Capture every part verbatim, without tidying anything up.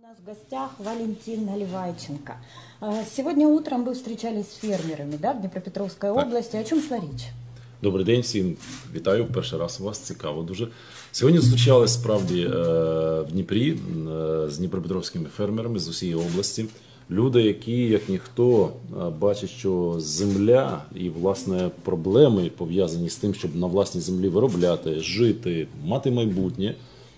У нас в гостях Валентин Наливайченко. Сегодня утром вы встречались с фермерами, да, в Днепропетровской Так. области. О чем шла річ? Добрий день всім. Вітаю перший раз у вас. Цікаво дуже. Сьогодні зустрічалися справді е, в Дніпрі е, з дніпропетровськими фермерами з усієї області. Люди, які, як ніхто, е, бачать, що земля і, власне, проблеми, пов'язані з тим, щоб на власній землі виробляти, жити, мати майбутнє,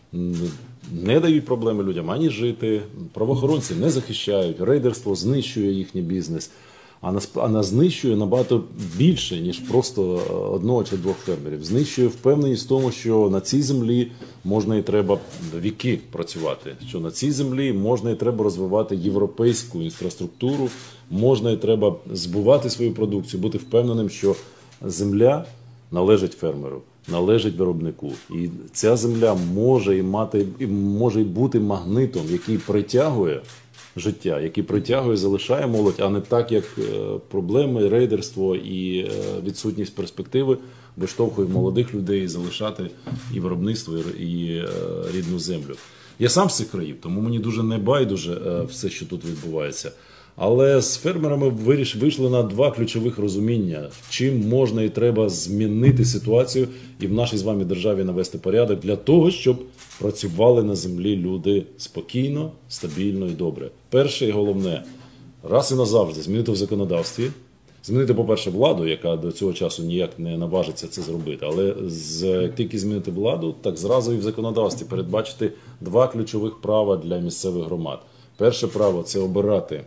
не дають проблеми людям ані жити, правоохоронці не захищають, рейдерство знищує їхній бізнес, а нас, а нас знищує набагато більше, ніж просто одного чи двох фермерів. Знищує впевненість в тому, що на цій землі можна і треба віки працювати, що на цій землі можна і треба розвивати європейську інфраструктуру, можна і треба збувати свою продукцію, бути впевненим, що земля належить фермеру, належить виробнику. І ця земля може і мати, і може і бути магнитом, який притягує життя, який притягує, залишає молодь, а не так, як проблеми, рейдерство і відсутність перспективи виштовхує молодих людей залишати і виробництво, і рідну землю. Я сам з цих країв, тому мені дуже не байдуже все, що тут відбувається. Але з фермерами вийшли на два ключових розуміння, чим можна і треба змінити ситуацію і в нашій з вами державі навести порядок для того, щоб працювали на землі люди спокійно, стабільно і добре. Перше і головне, раз і назавжди змінити в законодавстві, змінити, по-перше, владу, яка до цього часу ніяк не наважиться це зробити, але з, як тільки змінити владу, так зразу і в законодавстві передбачити два ключових права для місцевих громад. Перше право – це обирати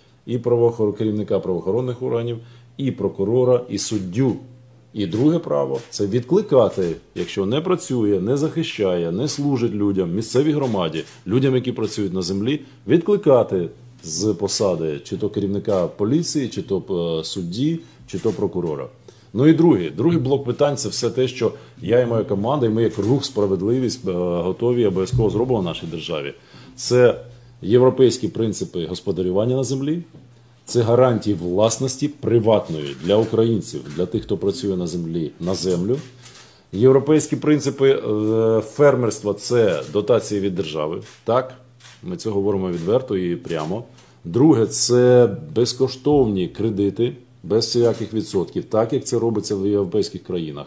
і правоохор... керівника правоохоронних органів, і прокурора, і суддю. І друге право – це відкликати, якщо не працює, не захищає, не служить людям, місцевій громаді, людям, які працюють на землі, відкликати з посади чи то керівника поліції, чи то судді, чи то прокурора. Ну і другий, другий блок питань – це все те, що я і моя команда, і ми як рух «Справедливість» готові обов'язково зробимо в нашій державі. Це європейські принципи господарювання на землі, це гарантії власності приватної для українців, для тих, хто працює на землі, на землю. Європейські принципи фермерства – це дотації від держави. Так, ми це говоримо відверто і прямо. Друге – це безкоштовні кредити, без всяких відсотків, так, як це робиться в європейських країнах.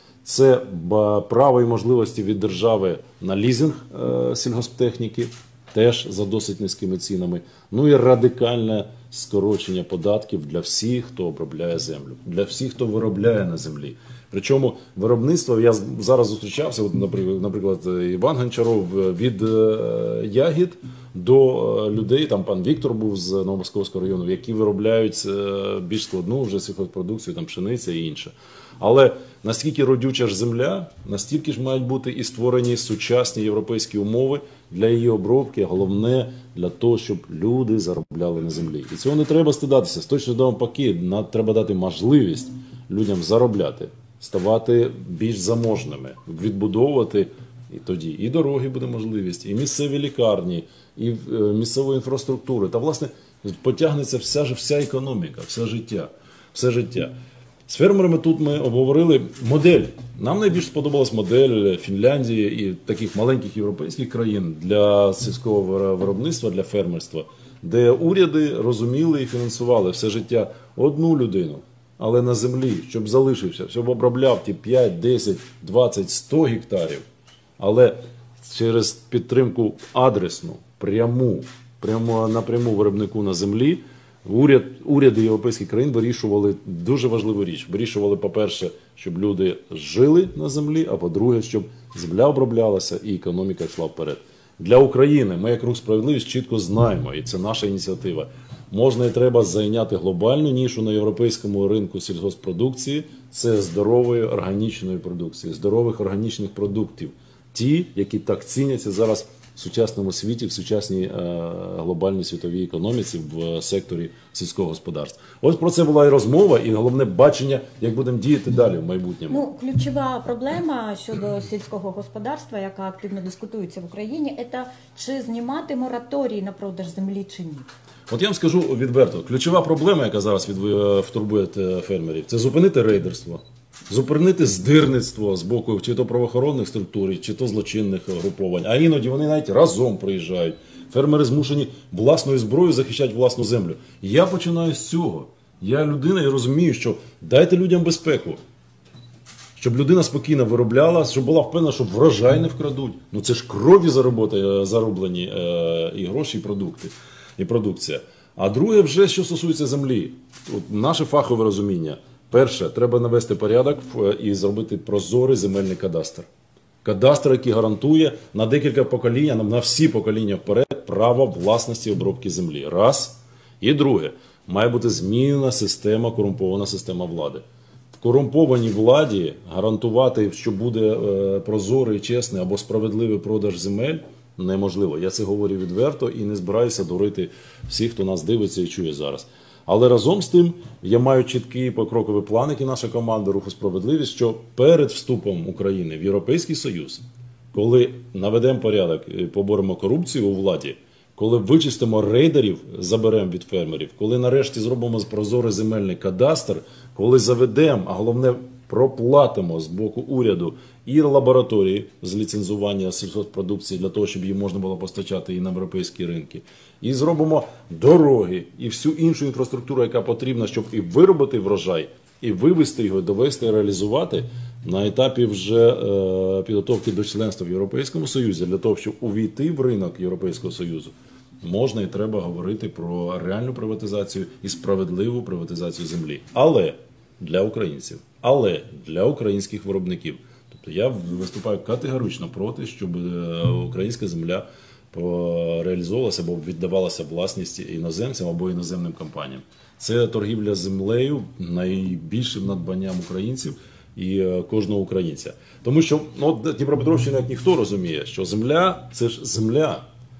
Це право і можливості від держави на лізинг сільгосптехніки, теж за досить низькими цінами. Ну і радикальне скорочення податків для всіх, хто обробляє землю, для всіх, хто виробляє на землі. Причому виробництво, я зараз зустрічався, от, наприклад, Іван Гончаров, від ягід до людей, там пан Віктор був з Новомосковського району, які виробляють більш складну вже сільхозпродукцію, там пшениця і інше. Але наскільки родюча ж земля, настільки ж мають бути і створені сучасні європейські умови для її обробки, головне для того, щоб люди заробляли на землі. І цього не треба стидатися, точно навпаки, треба дати можливість людям заробляти, ставати більш заможними, відбудовувати, і тоді і дороги буде можливість, і місцеві лікарні, і місцеву інфраструктуру. Та, власне, потягнеться вся, вся економіка, все життя, все життя. З фермерами тут ми обговорили модель. Нам найбільш сподобалась модель Фінляндії і таких маленьких європейських країн для сільського виробництва, для фермерства, де уряди розуміли і фінансували все життя одну людину, але на землі, щоб залишився, щоб обробляв ті п'ять, десять, двадцять, сто гектарів, але через підтримку адресну, пряму, прямо напряму виробнику на землі, Уряд, уряди європейських країн вирішували дуже важливу річ. Вирішували, по-перше, щоб люди жили на землі, а по-друге, щоб земля оброблялася і економіка йшла вперед. Для України ми, як рух «Справедливість», чітко знаємо, і це наша ініціатива, можна і треба зайняти глобальну нішу на європейському ринку сільгоспродукції – це здорової органічної продукції, здорових органічних продуктів. Ті, які так ціняться зараз в сучасному світі, в сучасній е, глобальній світовій економіці, в секторі сільського господарства. Ось про це була і розмова, і головне бачення, як будемо діяти далі в майбутньому. Ну, ключова проблема щодо сільського господарства, яка активно дискутується в Україні, це чи знімати мораторій на продаж землі чи ні. От я вам скажу відверто, ключова проблема, яка зараз турбує фермерів, це зупинити рейдерство. Зупинити здирництво з боку чи то правоохоронних структур, чи то злочинних груповань. А іноді вони навіть разом приїжджають. Фермери змушені власною зброєю захищати власну землю. Я починаю з цього. Я людина і розумію, що дайте людям безпеку. Щоб людина спокійно виробляла, щоб була впевнена, що врожай не вкрадуть. Ну це ж крові зароботи, зароблені е, і гроші, і продукти, і продукція. А друге, вже що стосується землі, от наше фахове розуміння. Перше, треба навести порядок і зробити прозорий земельний кадастр. Кадастр, який гарантує на декілька поколінь, на всі покоління вперед право власності обробки землі. Раз. І друге, має бути змінена система, корумпована система влади. В корумпованій владі гарантувати, що буде е, прозорий, чесний або справедливий продаж земель, неможливо. Я це говорю відверто і не збираюся дурити всіх, хто нас дивиться і чує зараз. Але разом з тим я маю чіткий покроковий план, який наша команда «Руху Справедливість», що перед вступом України в Європейський Союз, коли наведемо порядок і поборемо корупцію у владі, коли вичистимо рейдерів, заберемо від фермерів, коли нарешті зробимо прозорий земельний кадастр, коли заведемо, а головне проплатимо з боку уряду і лабораторії з ліцензування сільгосппродукції для того, щоб її можна було постачати і на європейські ринки, і зробимо дороги і всю іншу інфраструктуру, яка потрібна, щоб і виробити врожай, і вивести його, довести і реалізувати на етапі вже е, підготовки до членства в Європейському Союзі, для того, щоб увійти в ринок Європейського Союзу, можна і треба говорити про реальну приватизацію і справедливу приватизацію землі. Але для українців, але для українських виробників. Тобто я виступаю категорично проти, щоб українська земля реалізовувалася або віддавалася власність іноземцям або іноземним компаніям. Це торгівля землею найбільшим надбанням українців і кожного українця. Тому що ну, Дніпропетровщина, як ніхто розуміє, що земля – це ж земля,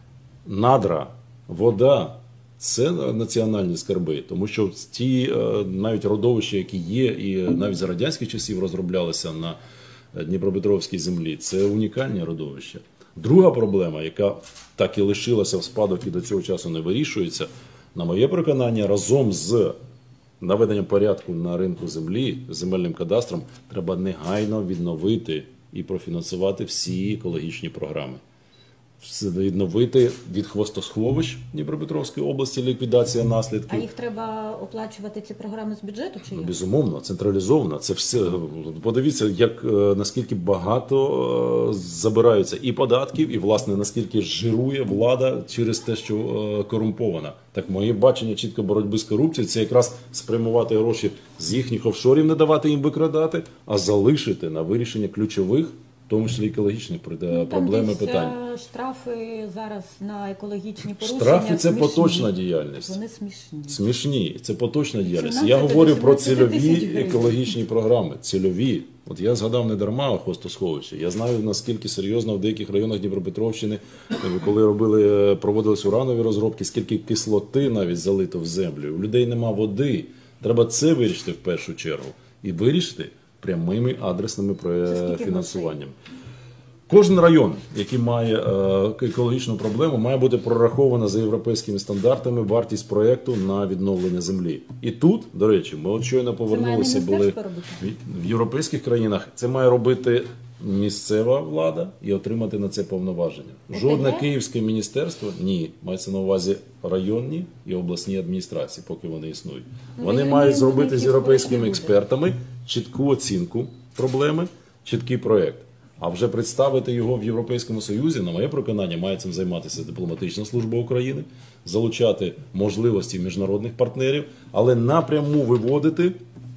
надра, вода – це національні скарби. Тому що ті навіть родовища, які є, і навіть за радянських часів розроблялися на Дніпропетровській землі, це унікальні родовища. Друга проблема, яка так і лишилася в спадок і до цього часу не вирішується, на моє переконання, разом з наведенням порядку на ринку землі, земельним кадастром, треба негайно відновити і профінансувати всі екологічні програми. Відновити від хвостосховищ Дніпропетровської області, ліквідація наслідків. А їх треба оплачувати, ці програми, з бюджету чи Ну, як? безумовно, централізовано. Це все. Подивіться, як наскільки багато забираються і податків, і власне наскільки жирує влада через те, що корумпована. Так, моє бачення чітко боротьби з корупцією – це якраз спрямувати гроші з їхніх офшорів, не давати їм викрадати, а залишити на вирішення ключових, в тому числі екологічних Ну, проблем і там питань. десь, е, штрафи зараз на екологічні порушення Штрафи – це смішні. поточна діяльність. Вони смішні. Смішні, це поточна діяльність. сімнадцять Я говорю про вісімнадцять тисяч цільові гривень. екологічні програми. Цільові. От я згадав не дарма хвостосховище. Я знаю, наскільки серйозно в деяких районах Дніпропетровщини, коли робили, проводились уранові розробки, скільки кислоти навіть залито в землю. У людей нема води. Треба це вирішити в першу чергу. І вирішити прямими адресними скільки фінансуванням. Кожен район, який має е, екологічну проблему, має бути прорахована за європейськими стандартами вартість проєкту на відновлення землі. І тут, до речі, ми от щойно повернулися, міністерство були робити? в європейських країнах. Це має робити місцева влада і отримати на це повноваження. Жодне ОТГ? київське міністерство, ні, мається на увазі районні і обласні адміністрації, поки вони існують. Ну, Вони районні мають вони зробити з якісь європейськими буде. експертами чітку оцінку проблеми, чіткий проєкт. А вже представити його в Європейському Союзі, на моє переконання, має цим займатися дипломатична служба України, залучати можливості міжнародних партнерів, але напряму виводити,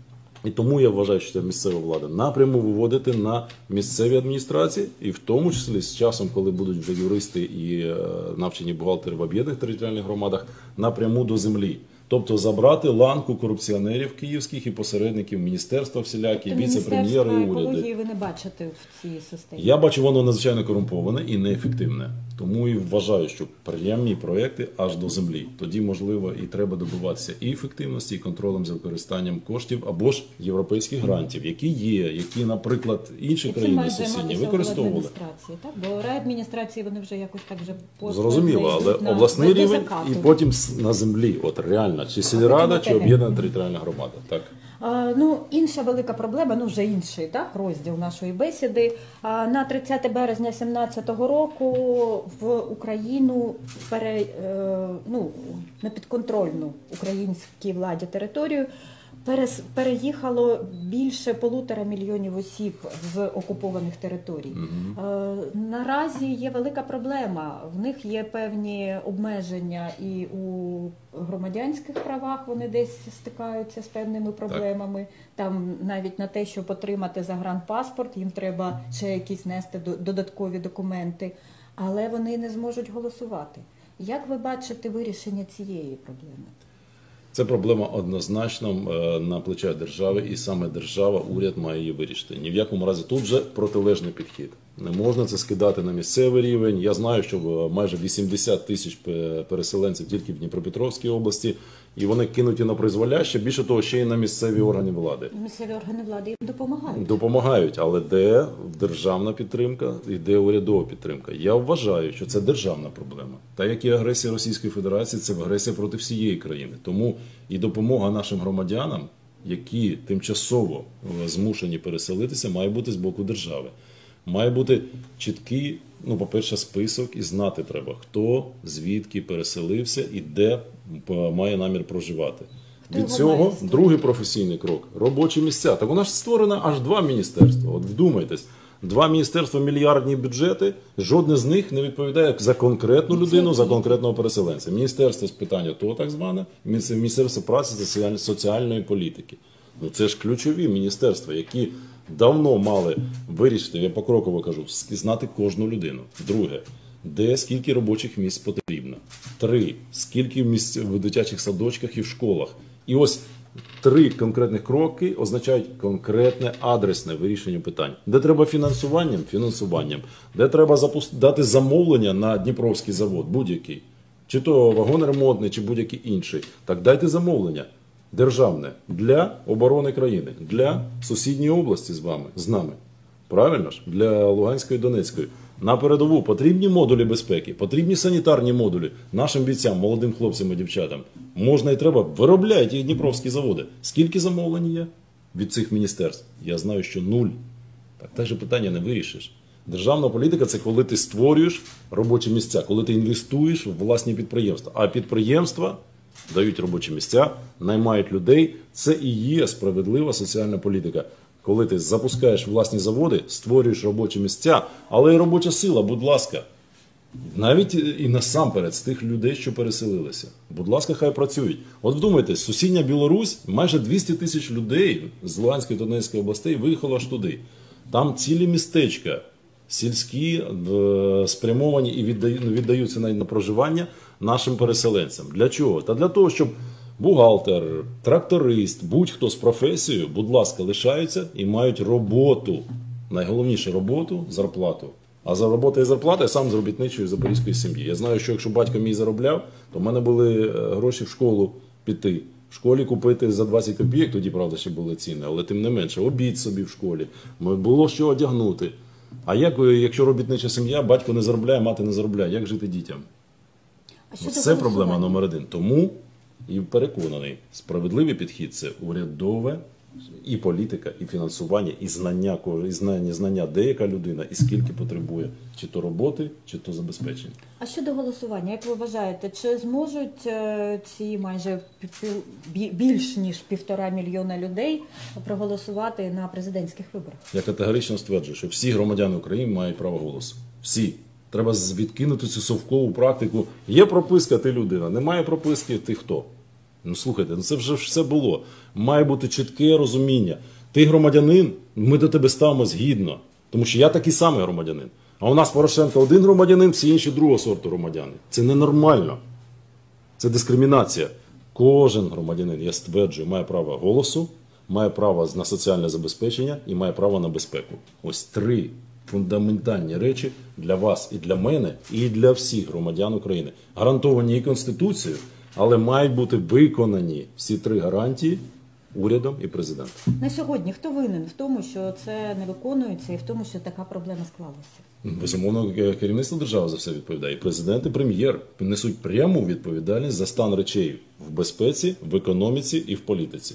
і тому я вважаю, що це місцева влада, напряму виводити на місцеві адміністрації, і в тому числі з часом, коли будуть вже юристи і е, навчені бухгалтери в об'єднаних територіальних громадах, напряму до землі. Тобто забрати ланку корупціонерів київських і посередників міністерства всілякі, Тобто віце-прем'єри і Міністерства уряди. екології ви не бачите в цій системі? Я бачу, воно надзвичайно корумповане і неефективне. Тому і вважаю, що прямі проекти аж до землі. Тоді, можливо, і треба добиватися і ефективності, і контролем за використанням коштів або ж європейських грантів, які є, які, наприклад, інші І цим країни мають сусідні займатися використовували. адміністрації, так? Бо райадміністрації вони вже якось так вже по- Зрозуміло, але йдуть на- обласний до рівень закату. і потім с- на землі. От реально, чи сільрада, чи потім ОТГ. об'єднана територіальна громада. Так. А, Ну, інша велика проблема, ну вже інший так, розділ нашої бесіди. А, На тридцяте березня дві тисячі сімнадцятого року в Україну пере, е, ну, на підконтрольну українській владі територію перес- переїхало більше полутора мільйонів осіб з окупованих територій. Е, Наразі є велика проблема. В них є певні обмеження і у громадянських правах, вони десь стикаються з певними проблемами. Там навіть на те, щоб отримати загранпаспорт, їм треба ще якісь нести до- додаткові документи, але вони не зможуть голосувати. Як ви бачите вирішення цієї проблеми? Це проблема однозначно е, на плечах держави, і саме держава, уряд має її вирішити. Ні в якому разі тут вже протилежний підхід. Не можна це скидати на місцевий рівень. Я знаю, що е, майже вісімдесят тисяч пе- переселенців тільки в Дніпропетровській області, і вони кинуті на призволяще, більше того, ще й на місцеві органи влади. Місцеві органи влади їм допомагають. Допомагають, але де державна підтримка і де урядова підтримка? Я вважаю, що це державна проблема. Та як і агресія Російської Федерації, це агресія проти всієї країни. Тому і допомога нашим громадянам, які тимчасово е, змушені переселитися, має бути з боку держави. Має бути чіткий, ну, по-перше, список, і знати треба, хто, звідки переселився і де е, має намір проживати. Хто Від його цього має створити? другий професійний крок – робочі місця. Так у нас створено аж два міністерства. От вдумайтесь, два міністерства, мільярдні бюджети, жодне з них не відповідає за конкретну людину, за конкретного переселенця. Міністерство з питань АТО, так зване, Міністерство праці та соціаль- соціальної політики. Ну це ж ключові міністерства, які давно мали вирішити, я покроково кажу, ск- знати кожну людину. Друге, де скільки робочих місць потрібно. Три, скільки місць в дитячих садочках і в школах. І ось три конкретних кроки означають конкретне адресне вирішення питань. Де треба фінансуванням? Фінансуванням. Де треба запус- дати замовлення на Дніпровський завод, будь-який. Чи то вагоноремонтний, чи будь-який інший. Так дайте замовлення державне для оборони країни, для сусідньої області з вами, з нами. Правильно ж? Для Луганської і Донецької. На передову потрібні модулі безпеки, потрібні санітарні модулі нашим бійцям, молодим хлопцям і дівчатам. Можна і треба, виробляють їх дніпровські заводи. Скільки замовлень є від цих міністерств? Я знаю, що нуль. Так теж питання не вирішиш. Державна політика – це коли ти створюєш робочі місця, коли ти інвестуєш в власні підприємства. А підприємства дають робочі місця, наймають людей. Це і є справедлива соціальна політика. Коли ти запускаєш власні заводи, створюєш робочі місця, але і робоча сила, будь ласка. Навіть і насамперед з тих людей, що переселилися. Будь ласка, хай працюють. От вдумайтесь, сусідня Білорусь, майже двісті тисяч людей з Луганської та Донецької областей виїхало аж туди. Там цілі містечка, сільські, е, спрямовані і віддаю- віддаються навіть на проживання нашим переселенцям. Для чого? Та для того, щоб бухгалтер, тракторист, будь-хто з професією, будь ласка, лишаються і мають роботу. Найголовніше роботу, зарплату. А за роботу і зарплата я сам з робітничої запорізької сім'ї. Я знаю, що якщо батько мій заробляв, то в мене були е, гроші в школу піти. В школі купити за двадцять копійок, тоді, правда, ще були ціни, але тим не менше, обід собі в школі. Було що одягнути. А як, е, якщо робітнича сім'я, батько не заробляє, мати не заробляє, як жити дітям? А щодо Це проблема голосування? номер один. Тому і переконаний, справедливий підхід – це урядове і політика, і фінансування, і знання, ко- і знання, знання, де яка людина, і скільки потребує, чи то роботи, чи то забезпечення. А щодо голосування, як ви вважаєте, чи зможуть е, ці майже пів- бі- більш ніж півтора мільйона людей проголосувати на президентських виборах? Я категорично стверджую, що всі громадяни України мають право голосу. Всі. Треба з- відкинути цю совкову практику. Є прописка, ти людина. Немає прописки, ти хто? Ну слухайте, ну це вже все було. Має бути чітке розуміння. Ти громадянин, ми до тебе ставимось гідно. Тому що я такий самий громадянин. А у нас Порошенко один громадянин, всі інші другого сорту громадяни. Це ненормально. Це дискримінація. Кожен громадянин, я стверджую, має право голосу, має право на соціальне забезпечення і має право на безпеку. Ось три фундаментальні речі для вас і для мене, і для всіх громадян України. Гарантовані і Конституцією, але мають бути виконані всі три гарантії урядом і президентом. На сьогодні хто винен в тому, що це не виконується, і в тому, що така проблема склалася? Безумовно, керівництво держави за все відповідає. І президент, і прем'єр несуть пряму відповідальність за стан речей в безпеці, в економіці і в політиці.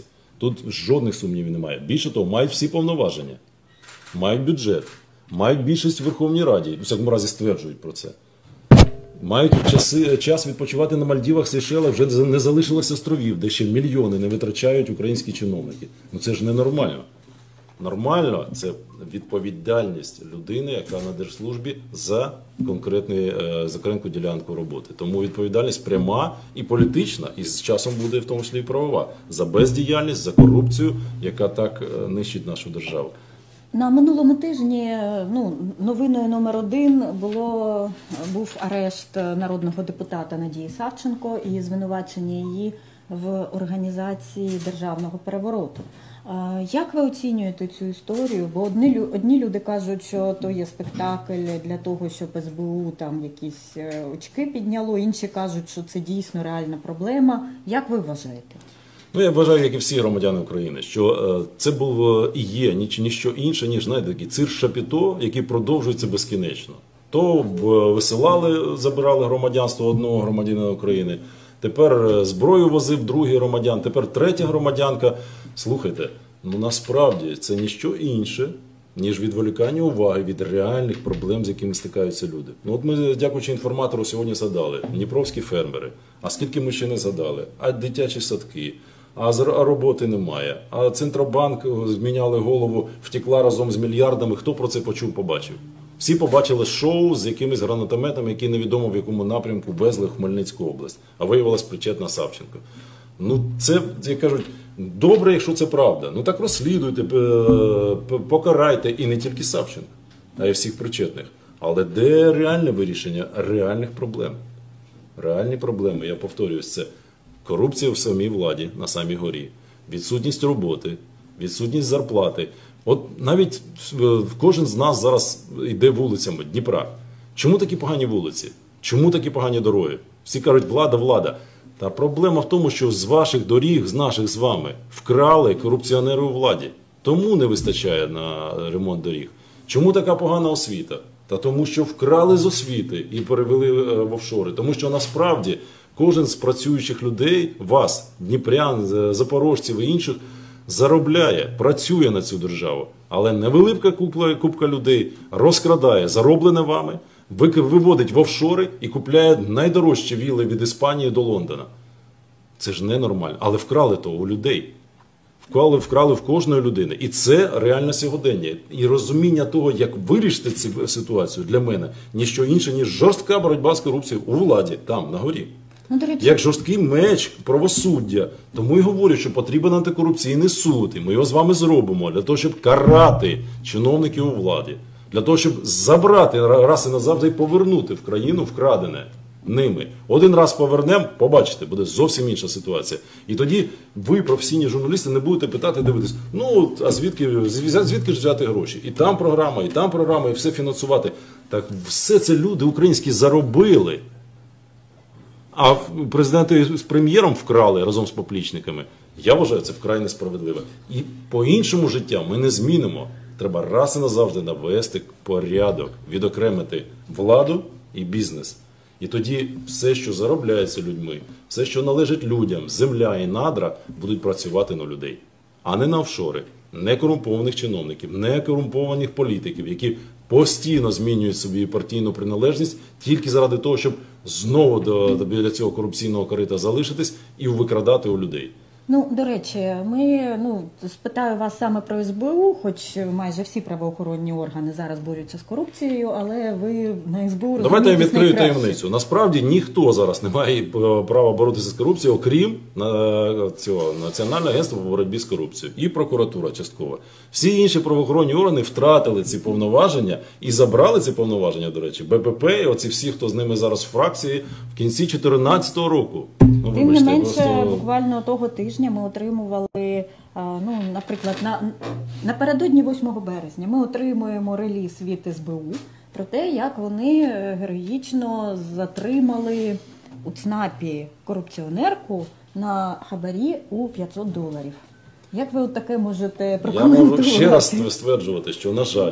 Тут жодних сумнівів немає. Більше того, мають всі повноваження, мають бюджет, мають більшість в Верховній Раді, у всякому разі стверджують про це. Мають часи, час відпочивати на Мальдівах, Сейшелах, вже не залишилось островів, де ще мільйони не витрачають українські чиновники. Ну це ж ненормально. Нормально – це відповідальність людини, яка на держслужбі за, конкретний, за конкретну ділянку роботи. Тому відповідальність пряма і політична, і з часом буде в тому числі і правова. За бездіяльність, за корупцію, яка так нищить нашу державу. На минулому тижні ну, новиною номер один було, був арешт народного депутата Надії Савченко і звинувачення її в організації державного перевороту. Як ви оцінюєте цю історію? Бо одні, одні люди кажуть, що то є спектакль для того, щоб ес бе у там якісь очки підняло, інші кажуть, що це дійсно реальна проблема. Як ви вважаєте? Ну, я вважаю, як і всі громадяни України, що е, це був і є ніч, ніщо інше, ніж, знаєте, такий цирк Шапіто, який продовжується безкінечно. То висилали, забирали громадянство одного громадянина України, тепер зброю возив другий громадян, тепер третя громадянка. Слухайте, ну насправді це ніщо інше, ніж відволікання уваги від реальних проблем, з якими стикаються люди. Ну от ми, дякуючи інформатору, сьогодні згадали дніпровські фермери. А скільки ми ще не згадали? А дитячі садки, а роботи немає, а Центробанк зміняли голову, втекла разом з мільярдами. Хто про це почув, побачив? Всі побачили шоу з якимись гранатометами, які невідомо в якому напрямку везли в Хмельницьку область, а виявилась причетна Савченко. Ну це, як кажуть, добре, якщо це правда. Ну так розслідуйте, покарайте, і не тільки Савченко, а й всіх причетних. Але де реальне вирішення реальних проблем? Реальні проблеми, я повторююсь, це корупція в самій владі, на самій горі, відсутність роботи, відсутність зарплати. От навіть кожен з нас зараз йде вулицями Дніпра. Чому такі погані вулиці? Чому такі погані дороги? Всі кажуть, влада, влада. Та проблема в тому, що з ваших доріг, з наших з вами, вкрали корупціонери у владі. Тому не вистачає на ремонт доріг. Чому така погана освіта? Та тому, що вкрали з освіти і перевели в офшори. Тому що насправді кожен з працюючих людей, вас, дніпрян, запорожців і інших, заробляє, працює на цю державу. Але невелика купка, купка людей розкрадає зароблене вами, виводить в офшори і купляє найдорожчі вілли від Іспанії до Лондона. Це ж ненормально. Але вкрали того у людей. Вкрали, вкрали в кожної людини. І це реальне сьогодення. І розуміння того, як вирішити цю ситуацію для мене, ніщо інше, ніж жорстка боротьба з корупцією у владі, там, на горі. Ну, до речі, як жорсткий меч правосуддя. Тому і говорю, що потрібен антикорупційний суд. І ми його з вами зробимо для того, щоб карати чиновників у владі. Для того, щоб забрати раз і назавжди і повернути в країну вкрадене ними. Один раз повернемо, побачите, буде зовсім інша ситуація. І тоді ви, професійні журналісти, не будете питати, дивитись, ну, а звідки, звідки ж взяти гроші? І там програма, і там програма, і все фінансувати. Так все це люди українські заробили. А президенти з прем'єром вкрали разом з поплічниками. Я вважаю, це вкрай несправедливо. І по-іншому життя ми не змінимо. Треба раз і назавжди навести порядок, відокремити владу і бізнес. І тоді все, що заробляється людьми, все, що належить людям, земля і надра, будуть працювати на людей. А не на офшори, не корумпованих чиновників, не корумпованих політиків, які постійно змінюють собі партійну приналежність тільки заради того, щоб знову до, до біля цього корупційного корита залишитись і викрадати у людей. Ну, до речі, ми, ну, спитаю вас саме про ес бе у, хоч майже всі правоохоронні органи зараз борються з корупцією, але ви на ес бе у розумієтесь найкраще. Давайте я відкрию таємницю. Насправді ніхто зараз не має права боротися з корупцією, окрім цього Національного агентства по боротьбі з корупцією і прокуратура частково. Всі інші правоохоронні органи втратили ці повноваження і забрали ці повноваження, до речі, Бе Пе Пе і оці всі, хто з ними зараз в фракції, в кінці дві тисячі чотирнадцятого року. Ну, Тим вибачте, не менше, просто... буквально того тижня ми отримували, ну, наприклад, на, напередодні восьмого березня ми отримуємо реліз від ес бе у про те, як вони героїчно затримали у ЦНАПі корупціонерку на хабарі у п'ятсот доларів. Як ви от таке можете прокоментувати? Я можу ще раз стверджувати, що, на жаль,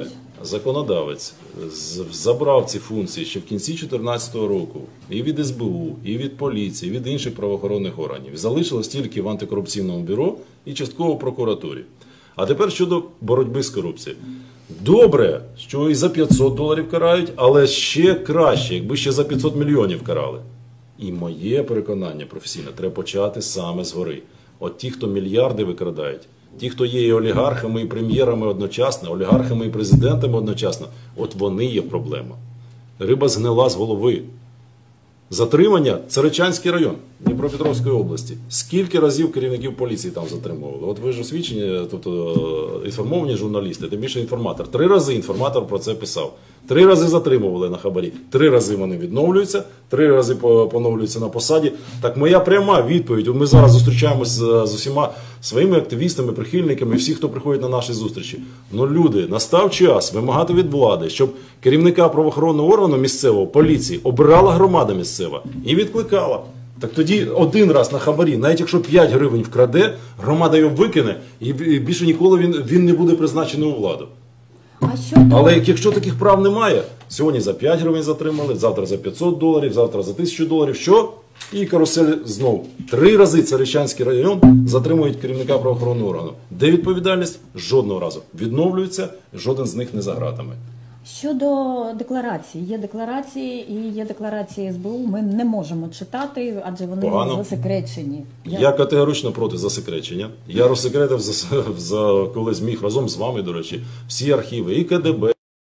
законодавець з- забрав ці функції ще в кінці дві тисячі чотирнадцятого року і від ес бе у, і від поліції, і від інших правоохоронних органів. Залишилось тільки в антикорупційному бюро і частково в прокуратурі. А тепер щодо боротьби з корупцією. Добре, що і за п'ятсот доларів карають, але ще краще, якби ще за п'ятсот мільйонів карали. І моє переконання професійне, треба почати саме згори. От ті, хто мільярди викрадають, ті, хто є і олігархами, і прем'єрами одночасно, олігархами і президентами одночасно, от вони є проблема. Риба згнила з голови. Затримання – Царичанський район Дніпропетровської області. Скільки разів керівників поліції там затримували? От ви ж освічені, тобто інформовані журналісти, тим більше інформатор. Три рази інформатор про це писав. Три рази затримували на хабарі, три рази вони відновлюються, три рази поновлюються на посаді. Так моя пряма відповідь, ми зараз зустрічаємося з, з усіма своїми активістами, прихильниками, всі, хто приходить на наші зустрічі. Ну, люди, настав час вимагати від влади, щоб керівника правоохоронного органу місцевого, поліції, обирала громада місцева і відкликала. Так тоді один раз на хабарі, навіть якщо п'ять гривень вкраде, громада його викине і більше ніколи він, він не буде призначений у владу. А щодо... Але якщо таких прав немає, сьогодні за п'ять гривень затримали, завтра за п'ятсот доларів, завтра за тисячу доларів, що? І карусель знову. Три рази Царичанський район затримують керівника правоохоронного органу. Де відповідальність? Жодного разу. Відновлюється, жоден з них не за ґратами. Щодо декларації, є декларації і є декларації ес бе у, ми не можемо читати, адже вони Погано. засекречені. Я... Я категорично проти засекречення. Я розсекретив за, за коли зміг разом з вами, до речі, всі архіви і ка де бе.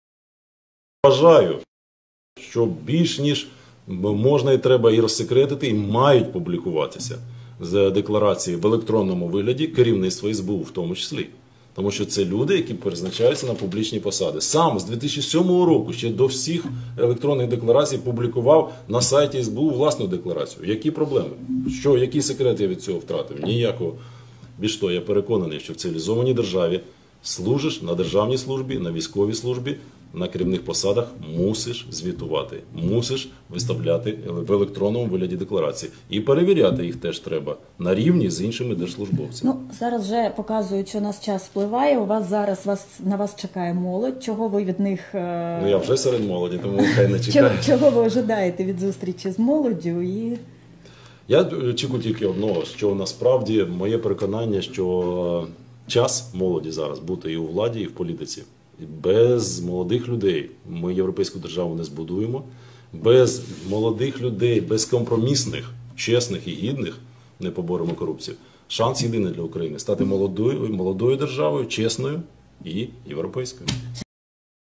Вважаю, що більш ніж можна і треба і розсекретити, і мають публікуватися з декларації в електронному вигляді керівництва ес бе у в тому числі. Тому що це люди, які призначаються на публічні посади. Сам з дві тисячі сьомого року ще до всіх електронних декларацій публікував на сайті ес бе у власну декларацію. Які проблеми? Що, який секрет я від цього втратив? Ніякого. Більш того, я переконаний, що в цивілізованій державі служиш на державній службі, на військовій службі, на керівних посадах мусиш звітувати, мусиш виставляти в електронному вигляді декларації. І перевіряти їх теж треба на рівні з іншими держслужбовцями. Ну, зараз вже показують, що у нас час спливає, у вас зараз вас, на вас чекає молодь, чого ви від них... Е... Ну, я вже серед молоді, тому хай не чого, чекає. чого ви ожидаєте від зустрічі з молоддю? І... Я чекаю тільки одного, що насправді моє переконання, що час молоді зараз бути і у владі, і в політиці. Без молодих людей ми європейську державу не збудуємо. Без молодих людей, безкомпромісних, чесних і гідних не поборемо корупцію. Шанс єдиний для України – стати молодою, молодою державою, чесною і європейською.